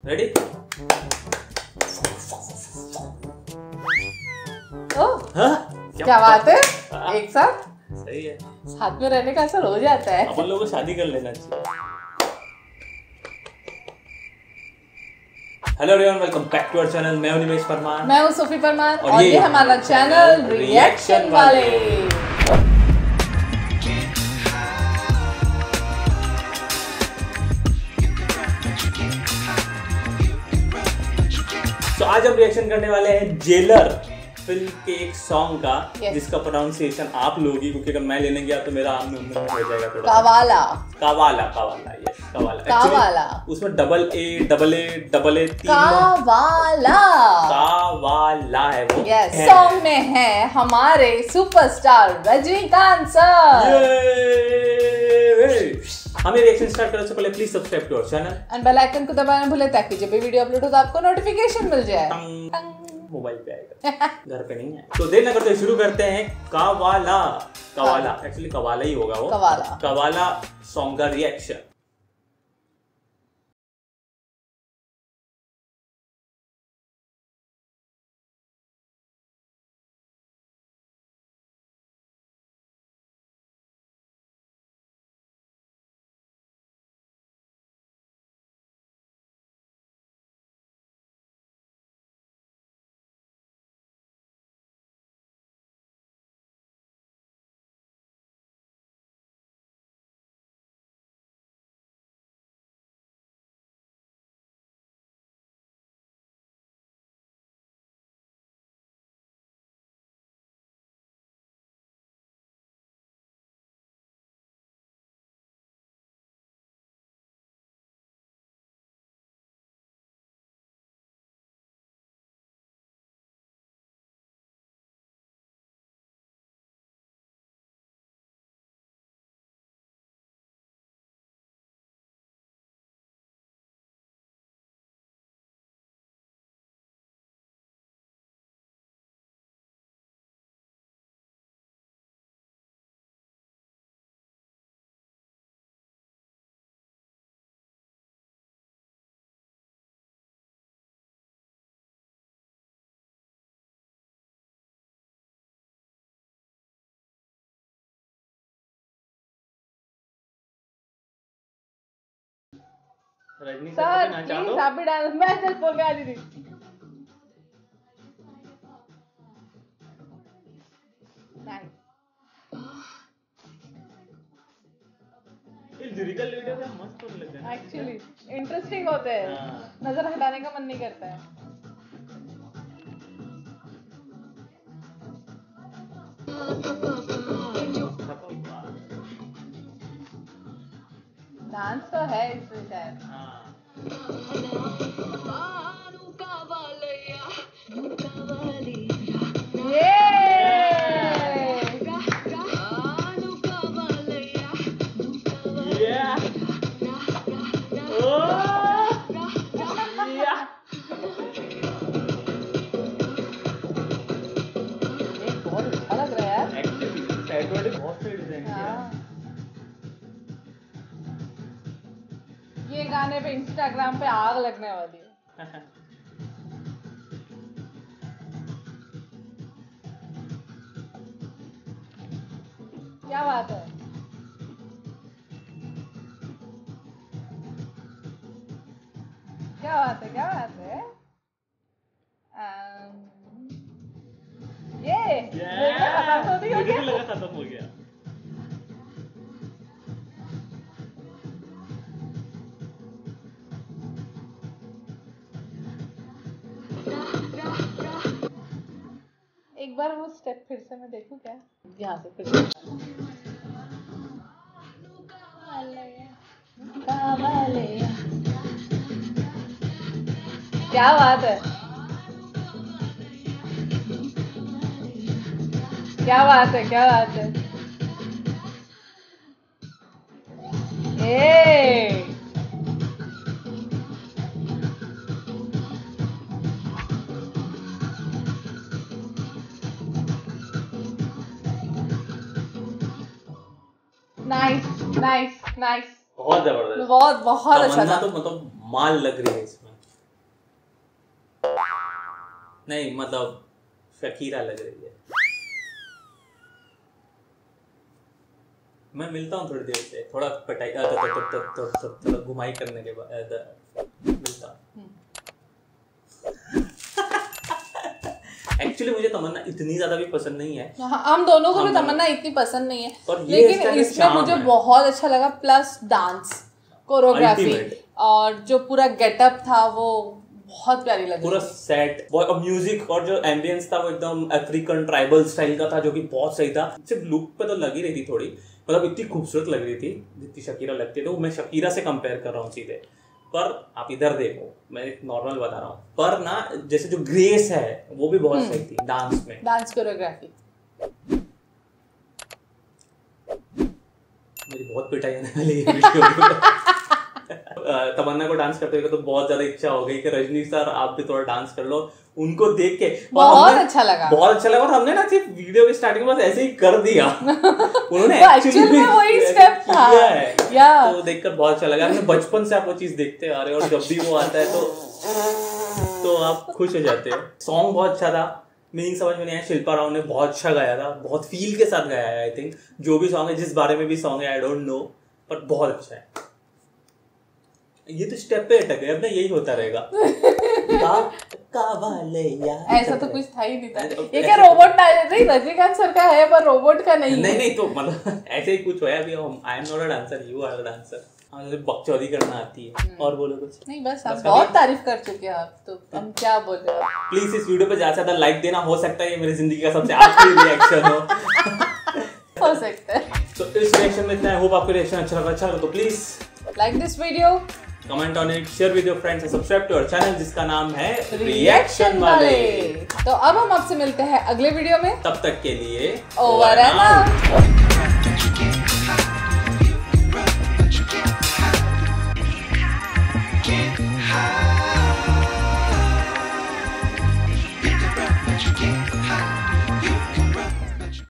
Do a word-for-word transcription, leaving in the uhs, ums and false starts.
Ready? हाँ? क्या बात है, एक साथ सही है, साथ में रहने का असर हो जाता है। अपन लोगों को शादी कर लेना चाहिए। Hello everyone, welcome back to our channel. मैं हूं निमेश परमार, मैं हूं सोफी परमार और, और ये ये हमारा चैनल रिएक्शन वाले। तो आज हम रिएक्शन करने वाले हैं जेलर फिल्म के एक सॉन्ग का, yes. जिसका प्रोनाउंसिएशन आप लोगी, क्योंकि अगर मैं लेने गया तो मेरा आम में हो जाएगा थोड़ा। कवाला कवाला कवाला यस कवाला कवाला उसमें double A double A double A तीन कवाला कवाला है वो। यस, सॉन्ग में है हमारे सुपरस्टार रजनीकांत सर। हमें रिएक्शन स्टार्ट करने से पहले please subscribe to our channel and bell icon को दबाना भूले ताकि जब भी वीडियो अपलोड हो तो आपको नोटिफिकेशन मिल जाए। मोबाइल पे आएगा, घर पे नहीं है। तो देर न करते शुरू करते हैं। कवाला कवाला एक्चुअली कवाला ही होगा वो। कवाला कवाला सॉन्ग का रिएक्शन। रजनी सर प्लीज आप भी डाल, मैं चल बोल के आ रही थी। लिरिकल वीडियो में मस्त होने लगे हैं, एक्चुअली इंटरेस्टिंग होते हैं, नजर हटाने का मन नहीं करता है। डांस तो है इसमें शायद। ये बहुत अच्छा लग रहा है यार। एक्चुअली साइड वाले बहुत सही डिजाइन किया है। ये गाने पे इंस्टाग्राम पे आग लगने वाली है। क्या बात है, क्या बात है, क्या बात है। um, ये खत्म तो नहीं हो गया? मुझे लगा खत्म हो गया। एक बार वो स्टेप फिर से मैं देखूं क्या, यहाँ से फिर से। क्या बात है, क्या बात है, क्या बात है। ए नाइस नाइस नाइस, बहुत जबरदस्त, बहुत बहुत अच्छा था। तो मतलब माल लग रही है इसमें। नहीं मतलब शकीरा लग रही है। मैं मिलता हूँ थोड़ी देर से, थोड़ा पटाई थोड़ा घुमाई करने के बाद मिलता हूँ। एक्चुअली मुझे तमन्ना इतनी ज्यादा भी पसंद नहीं है। हाँ, हम दोनों को भी तमन्ना इतनी पसंद नहीं है, लेकिन इसमें मुझे बहुत अच्छा लगा। प्लस डांस, कोरियोग्राफी और जो पूरा गेटअप था वो बहुत प्यारी लगी। पूरा सेट और म्यूजिक और जो एम्बियंस था वो एकदम अफ्रीकन ट्राइबल स्टाइल का था, जो कि बहुत सही था। सिर्फ लुक पे तो लगी रही थी थोड़ी, मतलब इतनी खूबसूरत लग रही थी जितनी शकीरा लगती है। तो मैं शकीरा से कंपेयर कर रहा हूँ सीधे। पर आप इधर देखो, मैं नॉर्मल बता रहा हूँ, पर ना जैसे जो ग्रेस है वो भी बहुत सही थी डांस में, डांस कोरियोग्राफी। मेरी बहुत पिटाई आने वाली है तमन्ना को डांस करते हुए तो बहुत ज्यादा इच्छा हो गई कि रजनी सर आप भी थोड़ा डांस कर लो। उनको देख के बहुत अच्छा लगा, बहुत अच्छा लगा। और हमने ना सिर्फ वीडियो की स्टार्टिंग में ऐसे ही कर दिया उन्होंने एक्चुअली वही स्टेप था है या तो देखकर बहुत अच्छा लगा। हमने बचपन से आप वो चीज देखते आ रहे हैं और जब भी वो आता है तो तो आप खुश हो जाते हो। सॉन्ग बहुत अच्छा था, मीनिंग समझ में नहीं आया। शिल्पा राव ने बहुत अच्छा गाया था, बहुत फील के साथ गाया है। आई थिंक जो भी सॉन्ग है, जिस बारे में भी सॉन्ग है, आई डोंट नो, पर बहुत अच्छा है। ये तो स्टेप पे अटक गए, अब ना यही होता रहेगा। ऐसा तो कुछ था ही नहीं था। ये क्या रोबोट नहीं रजनीकांत सर का है पर रोबोट का नहीं। नहीं नहीं तो मतलब ऐसे ही कुछ है। अभी I am not a dancer, you are a dancer. हमें बकचोदी करना आती है। और बोलो कुछ नहीं, बस आप बहुत तारीफ कर चुके हैं आप, तो हम क्या बोल रहे हैं। प्लीज इस वीडियो पे ज्यादा से ज्यादा लाइक देना। हो सकता है ये मेरी जिंदगी का सबसे आखिरी रिएक्शन हो हो सकता है। तो इस रिएक्शन में इतना है। होप आपको रिएक्शन अच्छा लगा। अच्छा लगा तो please like this video, comment on it, share with your friends, subscribe to our channel जिसका नाम है रिएक्शन वाले। तो अब हम आपसे मिलते हैं अगले वीडियो में। तब तक के लिए ओवर एंड आउट।